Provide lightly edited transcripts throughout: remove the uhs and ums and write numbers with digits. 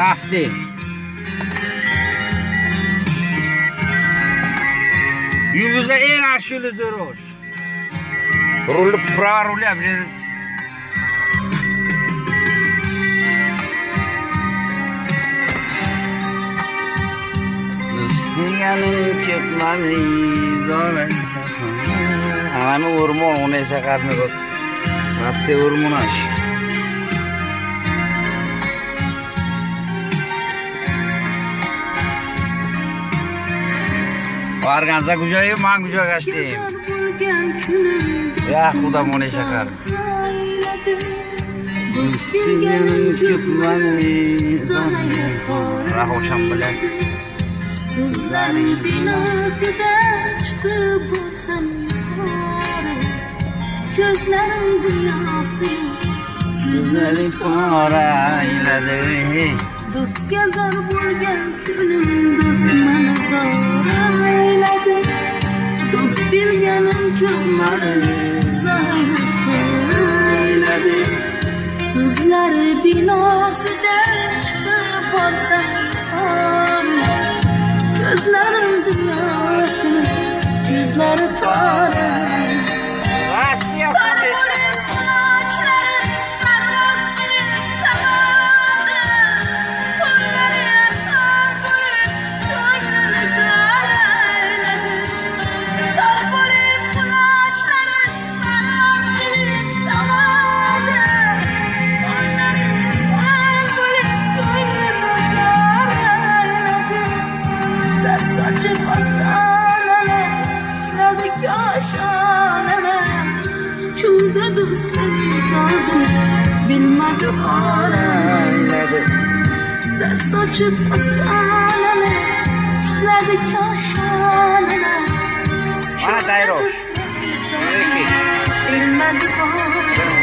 Rafting. Yulduzlar eng yaxshi yulduzlar ro'sh. Rulib prava rulyap. Do'stning ketmadi zo'rlar. Ana o'rmon ona shaharni ko'p. Rossiya o'rmonash. Organza kujoyi, men kujoy gashtim. Ya xudo ona shahar. Do'stning ketmadi zo'rlar. Rahosham bilan sizlaring binosidan chiqib bo'lsam yuqori ko'zlarim dunyosi ko'zlaring qora ayladi do'stga zor bo'lgan kunim do'st meni zor ayladi do'st bilganim ko'pmadi zor ayladi sizlari binosidan chiqib bo'lsam yuqori gözlerim dünyasını, gözleri tara. Sarılır kulaçları, pervaz girip semadı. Kolları yakar bulup, gönlünü karayladı. Sarılır kulaçları, pervaz girip semadı. Kolları yakar bulup, gönlünü karayladı. Saçı pastanene, sıradı kaşanene. Çulda dostlarımız ağzını bilmedi halayledi. Saçı pastanene, sıradı kaşanene. Çulda dostlarımız ağzını bilmedi halayledi.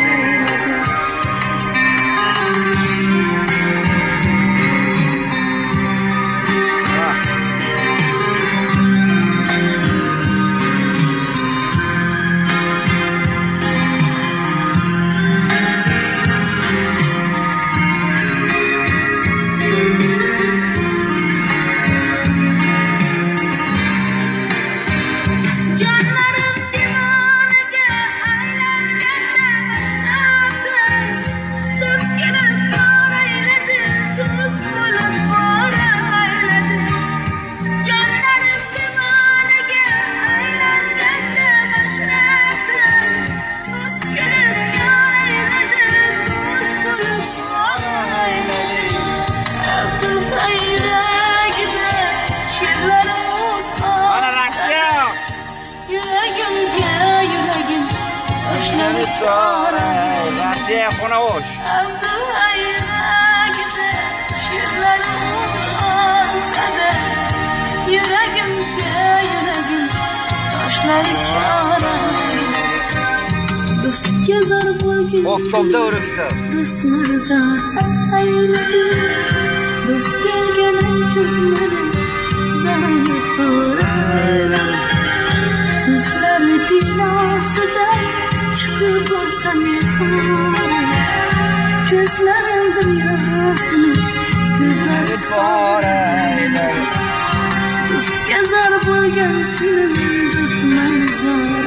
Rossiya qo'navosh. Oftobda o'ribsiz. Do'stlar zor ayladi. Do'st kelganim ko'pmadi. Zamonga qo'rqayladi. Sizlar binosidan çıkıp olsam yukarı gözlerim dünyasını gözleri parayla dost gezer bo'lgan kunim dost meni zor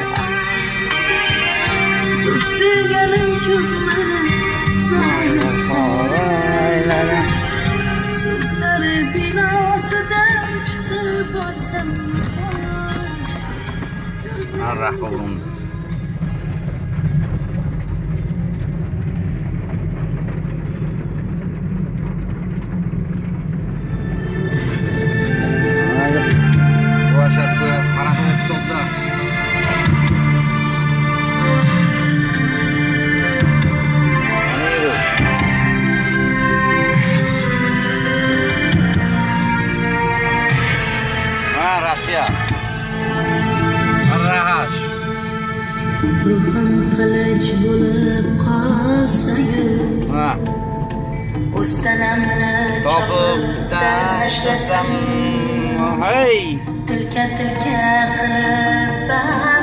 dost bilganim ko'pmadi zor parayla sizlari binosidan chiqib olsam yuqori rahbon Rossiya. Rahash. Ruhim qilich bo'lib qolsa-yu. O'z tanamni topib tashlasam. Hey. Tilka qilib